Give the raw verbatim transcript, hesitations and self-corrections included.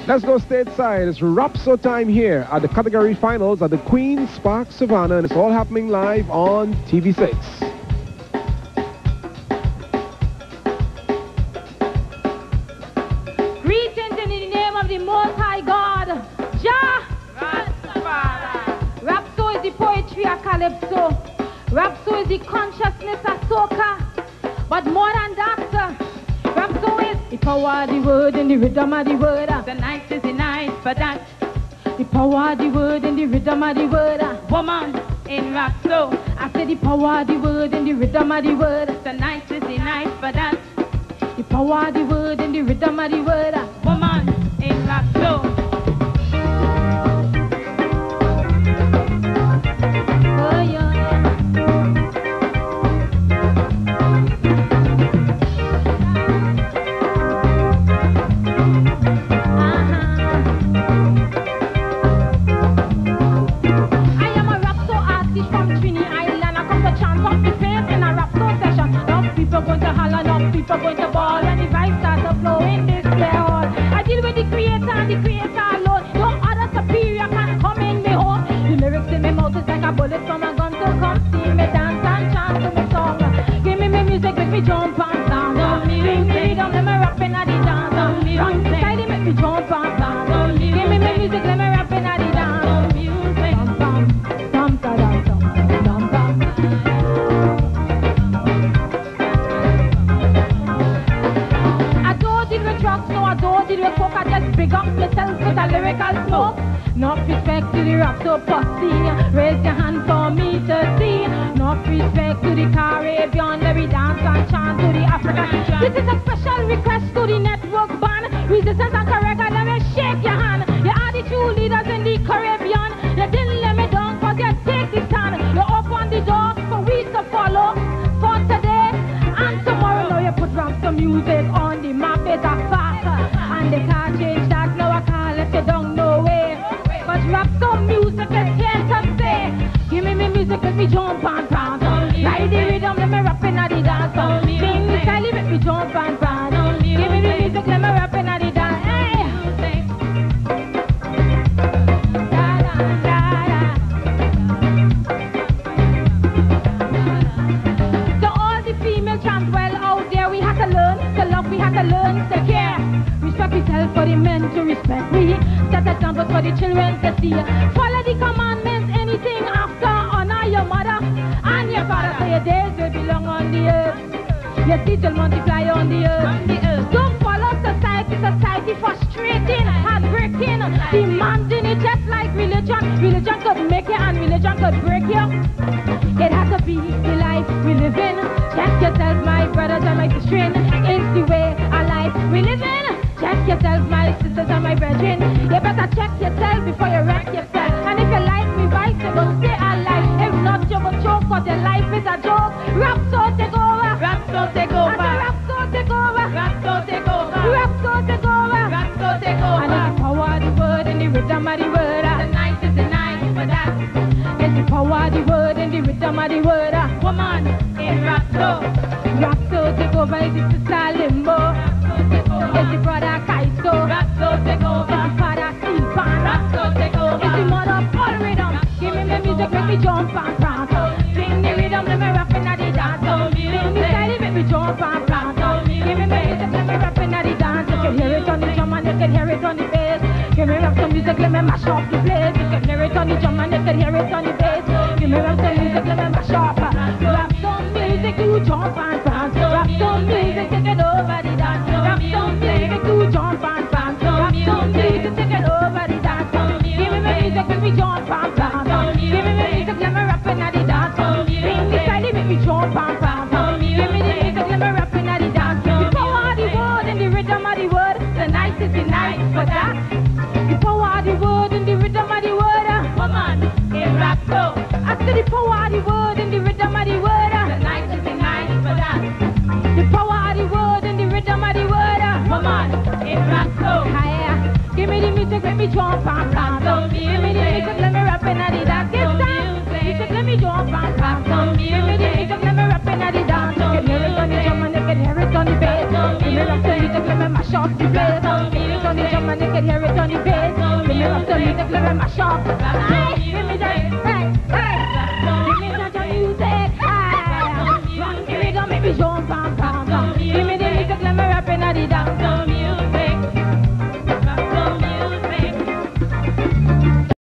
Let's go stateside. It's Rapso time here at the category finals at the Queen's Park Savannah, and it's all happening live on T V six. Greetings in the name of the Most High God, Jah Rastafari. Rapso is the poetry of Calypso. Rapso is the consciousness of soca. But more than that, Rapso is the power of the word and the rhythm of the word. The night is the night for that. The power of the word and the rhythm of the word. Woman in Rapso. I say the power of the word and the rhythm of the word. The night is the night for that. The power of the word and the rhythm of the word. Woman in Rapso. Oh yeah. People going to ball and the vibes start to flow in this play hall. I deal with the creator and the creator alone. No other superior can come in me home. The lyrics in my mouth is like a bullet from a gun, so come see me dance and chant to me song. Give me my music, make me jump and dance. Bring me down, let me rap in at the dance. Run beside it, make me jump and dance. Give me my music, let me rap in at the dance. Bum bum, bum da da dum, bum bum. No, I don't deal with coke, I just big up myself with a lyrical smoke. No respect to the Rapso pussy, raise your hand for me to see. No respect to the Caribbean, let me dance and chant to the African. This is a special request to the network band. Resistance and Carrega, let me shake your hand. You are the true leaders in the Caribbean. You didn't let me down cause you take the stand. You open the door for we to follow. For today and tomorrow, now you put Rapso music on the map, it's a fact. And they can't change that, now I can't let you down no way. But Rapso music is here to stay. Give me my music, let me jump and prance. Ride the rhythm, let me rap in at the dance. Sing the style, let me jump and prance. Give me the music, let me rap in at the dance. Hey! Da, da, da, da. So all the female trans well out there, we have to learn to love, we have to learn to care. Respect yourself for the men to respect me. Set examples for the children to see. Follow the commandments, anything after. Honor your mother and your father. So your days will belong on the earth. Your seed will multiply on the earth. On the earth. Don't follow society. Society frustrating, heartbreaking, demanding it just like religion. Religion could make you and religion could break you. It has to be the life we live in. Check yourself, my brothers and my sisters. It's the way of life we live in. Check yourself, my sisters and my brethren. You better check yourself before you wreck yourself. And if you like me right, you will stay alive. If not, you will choke, cause your life is a joke. Rapso take over. Rapso take over. Rapso take over. Rapso take over. Rapso take over. Rapso take over. And it's the power of the word and the rhythm of the word. The night is the night for that. It's the power of the word and the rhythm of the word. Woman in Rapso. Rapso take over. It's the sister Limbo. It's the brother Kaiso. Rapso take over. It's the father Silvan. Rapso take over. It's the mother Paul Rhythm. Give me my music, make me jump and prance. Sing the rhythm, let me rap in at the dance. Sing the style, make me jump and prance. Give me my music, let me rap in at the dance. You can hear it on the drum and you can hear it on the bass. Give me Rapso music, let me mash up the place. You can hear it on the drum and you can hear it on the bass. Give me Rapso music, let me mash up. Rapso music, you jump and prance. Rapso music, take it over the dance. Rapso music, you jump and prance. Rapso music, take it over the dance. Give me my music, make me jump and prance. Give me my music, let me rap in at the dance. Bring the style, make me jump and prance. Give me the music, let me rap in at the dance. The power of the word and the rhythm of the word. The night is the night for that. The power of the word and the rhythm of the word. Woman in Rapso. I say the power of the word and the rhythm of the word. The night is the night for that. The power of the word and the rhythm of the word. Woman in Rapso. Give me the music, let me jump and prance. Give me the music, let me rap in at the dance. Give time. Music, let me jump and prance. Give me the music, let me rap in at the dance. You can hear it on the drum and you can hear it on the bass. Give me Rapso music, let me mash up rock the place. Feel it on the drum and they can hear it on the bass. Feel it up the music, let them mash up. Aye.